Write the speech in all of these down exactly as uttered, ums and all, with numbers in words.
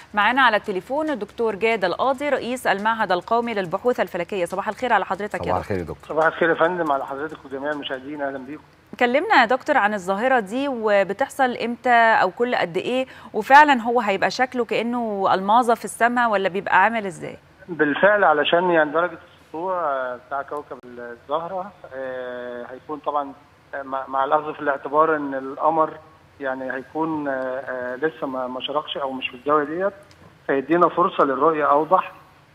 معانا على التليفون الدكتور جاد القاضي رئيس المعهد القومي للبحوث الفلكيه. صباح الخير على حضرتك يا دكتور. صباح الخير يا دكتور. صباح الخير يا فندم على حضرتك وجميع المشاهدين، اهلا بيكم. كلمنا يا دكتور عن الظاهره دي وبتحصل امتى او كل قد ايه، وفعلا هو هيبقى شكله كانه الماظه في السماء ولا بيبقى عامل ازاي؟ بالفعل علشان يعني درجه السطوع بتاع كوكب الزهره هيكون طبعا مع الاخذ في الاعتبار ان القمر يعني هيكون لسه ما شرقش او مش في الزاويه ديت، فيدينا فرصه للرؤيه اوضح.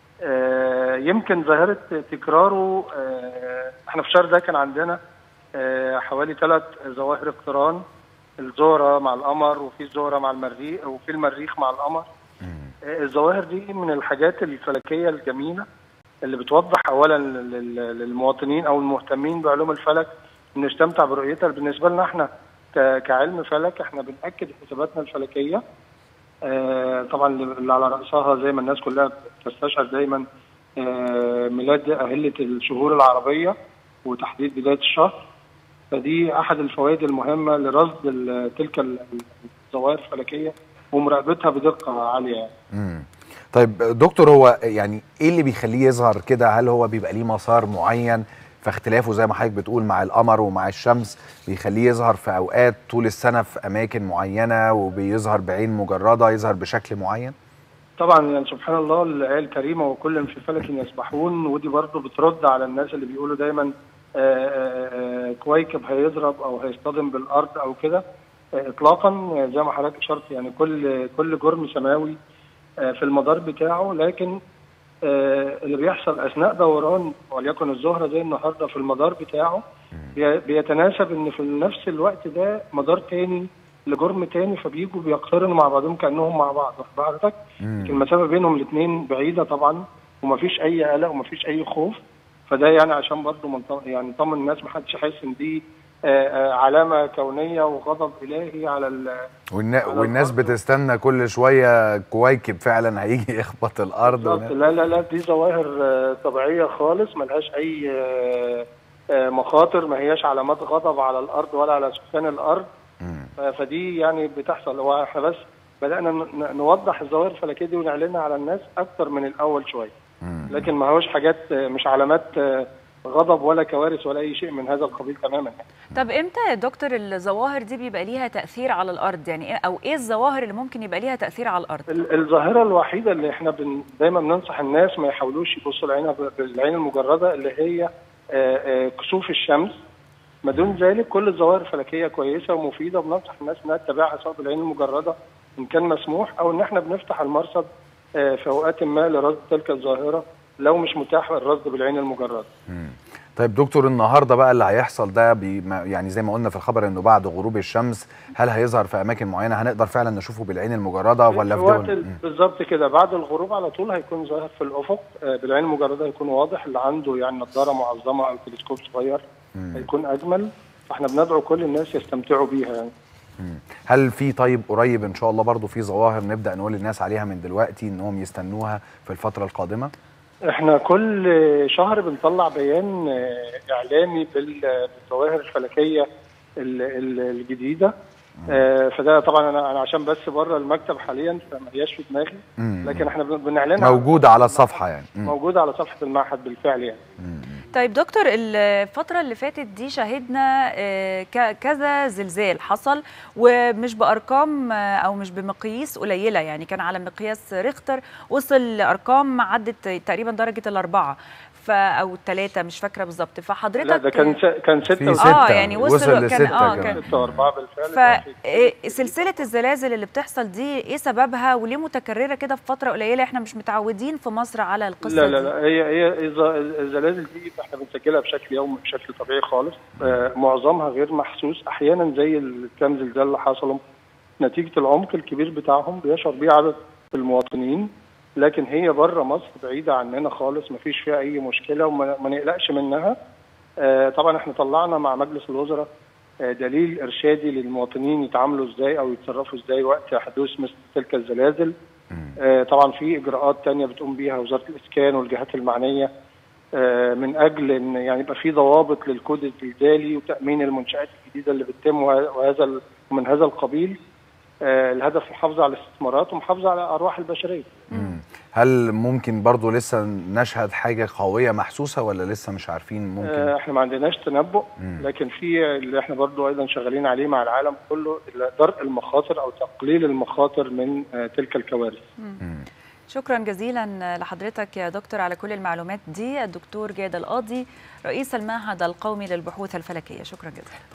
يمكن ظاهره تكراره، احنا في الشهر ده كان عندنا حوالي ثلاث ظواهر اقتران، الزهره مع القمر وفي الزهره مع المريخ وفي المريخ مع القمر. الظواهر دي من الحاجات الفلكيه الجميله اللي بتوضح اولا للمواطنين او المهتمين بعلوم الفلك ان نستمتع برؤيتها. بالنسبه لنا احنا كعلم فلك احنا بنأكد حساباتنا الفلكيه طبعا اللي على راسها زي ما الناس كلها بتستشعر دايما ميلاد اهله الشهور العربيه وتحديد بدايه الشهر، فدي احد الفوائد المهمه لرصد تلك الظواهر الفلكيه ومراقبتها بدقه عاليه يعني. امم طيب دكتور، هو يعني ايه اللي بيخليه يظهر كده؟ هل هو بيبقى ليه مسار معين فاختلافه زي ما حضرتك بتقول مع القمر ومع الشمس بيخليه يظهر في اوقات طول السنه في اماكن معينه وبيظهر بعين مجرده، يظهر بشكل معين؟ طبعا يعني سبحان الله الآية الكريمه وكل في فلك يسبحون، ودي برضه بترد على الناس اللي بيقولوا دايما آآ آآ كويكب هيضرب او هيصطدم بالارض او كده. اطلاقا، زي ما حضرتك اشرت يعني كل كل جرم سماوي في المدار بتاعه، لكن اللي بيحصل اثناء دوران وليكن الزهره زي النهارده في المدار بتاعه بيتناسب ان في نفس الوقت ده مدار تاني لجرم تاني، فبيجوا بيقترنوا مع بعضهم كانهم مع بعض. حضرتك المسافه بينهم الاثنين بعيده طبعا ومفيش اي قلق ومفيش اي خوف، فده يعني عشان برضه يعني نطمن الناس ما حدش يحس ان دي علامه كونيه وغضب الهي على ال والنا... على والناس الأرض. بتستنى كل شويه كويكب فعلا هيجي يخبط الارض. ون... لا لا لا دي ظواهر طبيعيه خالص، ملهاش اي مخاطر، ما هياش علامات غضب على الارض ولا على سكان الارض. م. فدي يعني بتحصل، واحنا بس بدانا نوضح الظواهر الفلكيه دي ونعلنها على الناس اكتر من الاول شويه، لكن ما هوش حاجات مش علامات غضب ولا كوارث ولا اي شيء من هذا القبيل تماما. طب امتى يا دكتور الظواهر دي بيبقى ليها تاثير على الارض؟ يعني او ايه الظواهر اللي ممكن يبقى ليها تاثير على الارض؟ الظاهره الوحيده اللي احنا بن دايما بننصح الناس ما يحاولوش يبصوا لعينها بالعين المجرده اللي هي كسوف الشمس. ما دون ذلك كل الظواهر الفلكيه كويسه ومفيده، وبننصح الناس انها تتابعها سواء بالعين المجرده ان كان مسموح او ان احنا بنفتح المرصد في اوقات ما لرصد تلك الظاهره لو مش متاح الرصد بالعين المجرده. امم طيب دكتور، النهارده بقى اللي هيحصل ده يعني زي ما قلنا في الخبر انه بعد غروب الشمس، هل هيظهر في اماكن معينه هنقدر فعلا نشوفه بالعين المجرده ولا في دول؟ بالظبط كده، بعد الغروب على طول هيكون ظاهر في الافق بالعين المجرده، هيكون واضح. اللي عنده يعني نظاره معظمه او تلسكوب صغير مم. هيكون اجمل، فاحنا بندعو كل الناس يستمتعوا بيها يعني. مم. هل في طيب قريب ان شاء الله برضو في ظواهر نبدا نقول للناس عليها من دلوقتي انهم يستنوها في الفتره القادمه؟ احنا كل شهر بنطلع بيان اعلامي بالظواهر الفلكيه الجديده، فده طبعا انا انا عشان بس بره المكتب حاليا فما هياش في دماغي، لكن احنا بنعلنها موجوده على الصفحه يعني. موجوده على صفحه المعهد بالفعل يعني. طيب دكتور، الفترة اللي فاتت دي شهدنا كذا زلزال حصل، ومش بأرقام أو مش بمقياس قليلة، يعني كان على مقياس ريختر وصل لأرقام عدت تقريبا درجة الأربعة أو الثلاثة، مش فاكرة بالظبط. فحضرتك لا ده كان كان ستة ستة اه يعني وصل, وصل كان اه كان ستة وأربعة بالفعل. فسلسلة الزلازل اللي بتحصل دي إيه سببها وليه متكررة كده في فترة قليلة؟ إحنا مش متعودين في مصر على القصة لا لا دي. لا هي هي الزلازل دي احنا بنسجلها بشكل يومي بشكل طبيعي خالص، آه معظمها غير محسوس، احيانا زي الكام زلزال اللي حصلوا نتيجه العمق الكبير بتاعهم بيشعر بيه عدد المواطنين، لكن هي بره مصر بعيده عننا خالص، ما فيش فيها اي مشكله وما نقلقش منها. آه طبعا احنا طلعنا مع مجلس الوزراء آه دليل ارشادي للمواطنين يتعاملوا ازاي او يتصرفوا ازاي وقت حدوث مثل تلك الزلازل. آه طبعا في اجراءات ثانيه بتقوم بيها وزاره الاسكان والجهات المعنيه من اجل ان يعني يبقى في ضوابط للكود الزلزالي وتامين المنشات الجديده اللي بتتم وهذا ومن هذا القبيل. الهدف محافظه على الاستثمارات ومحافظه على ارواح البشريه. مم. هل ممكن برضو لسه نشهد حاجه قويه محسوسه ولا لسه مش عارفين؟ ممكن آه احنا ما عندناش تنبؤ، لكن في اللي احنا برضو ايضا شغالين عليه مع العالم كله، درء المخاطر او تقليل المخاطر من آه تلك الكوارث. مم. شكرا جزيلا لحضرتك يا دكتور على كل المعلومات دي. الدكتور جاد القاضي رئيس المعهد القومي للبحوث الفلكيه، شكرا جزيلا.